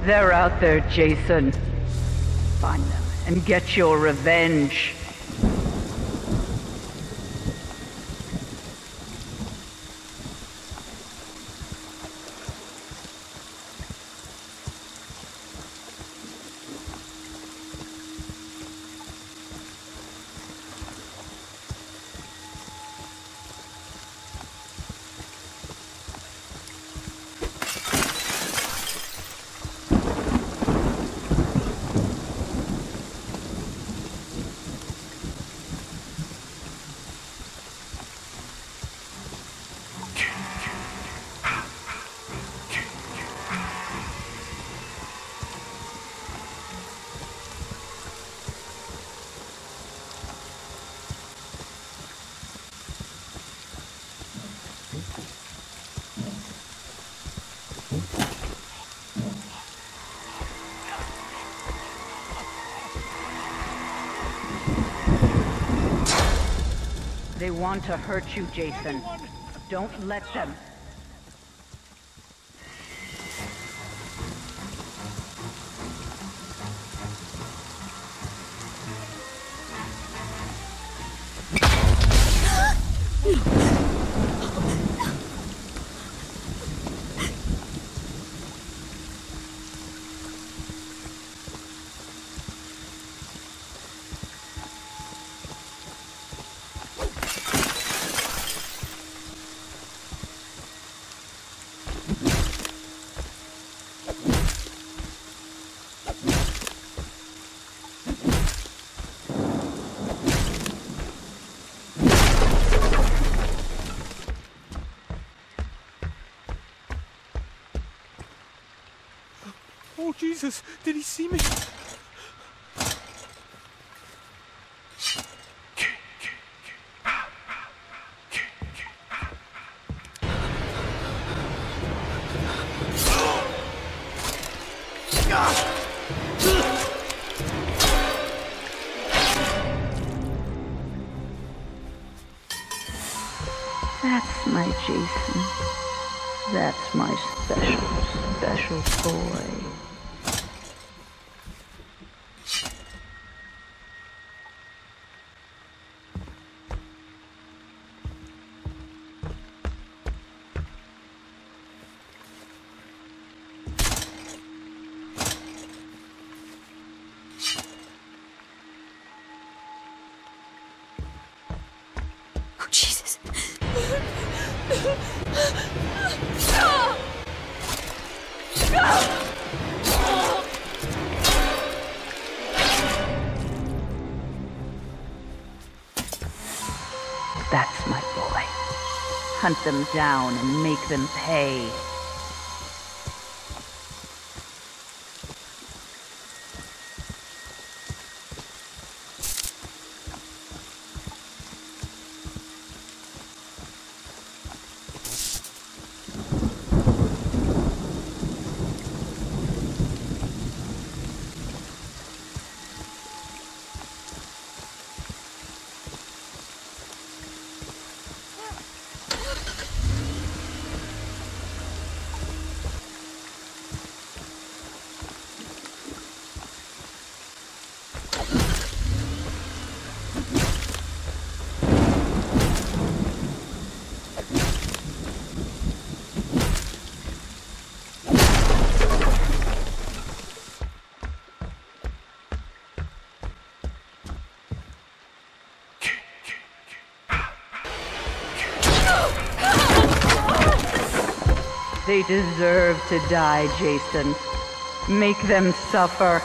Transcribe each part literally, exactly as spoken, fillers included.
They're out there, Jason. Find them and get your revenge. They want to hurt you, Jason. Don't let them. Oh, Jesus, did he see me? That's my Jason. That's my special, special boy. Oh, Jesus. That's my boy. Hunt them down and make them pay. They deserve to die, Jason. Make them suffer.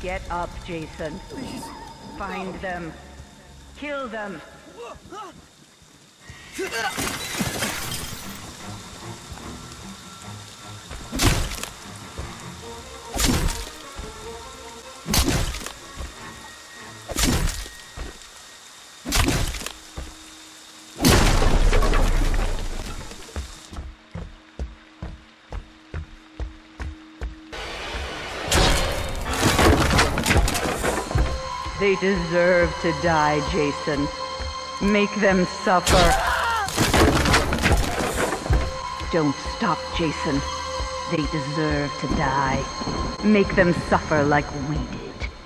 Get up, Jason. Please. Find them. Kill them. They deserve to die, Jason. Make them suffer. Don't stop, Jason. They deserve to die. Make them suffer like we did.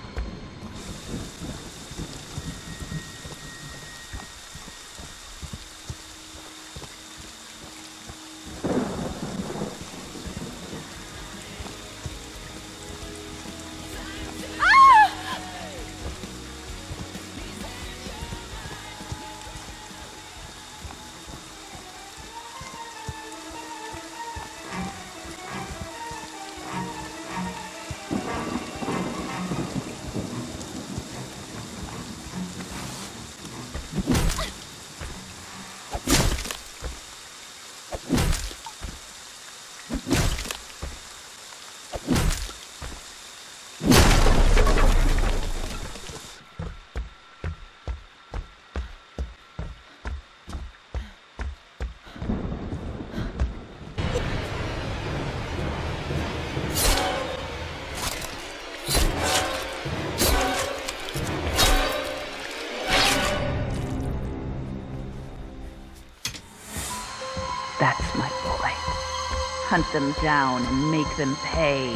That's my boy. Hunt them down and make them pay.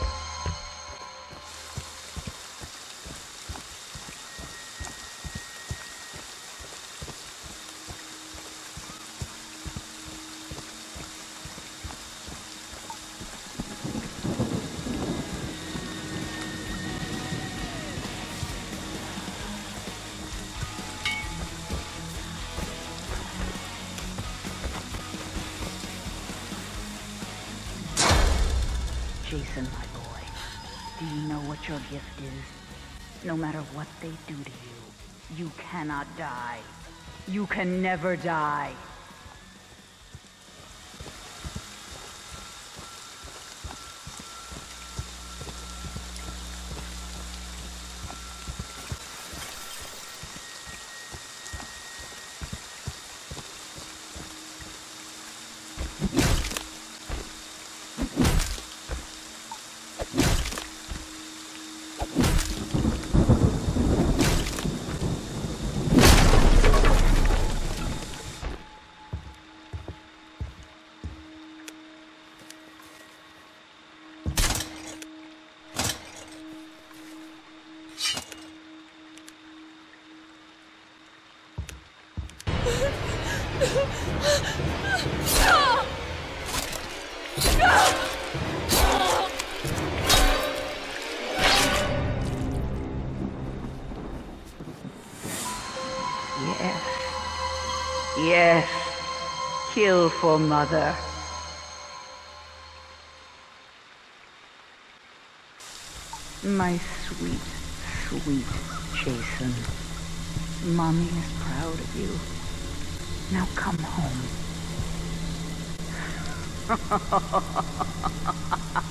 Jason, my boy, do you know what your gift is? No matter what they do to you, you cannot die. You can never die. Yes. Yes. Kill for Mother. My sweet, sweet Jason. Mommy is proud of you. Now come home.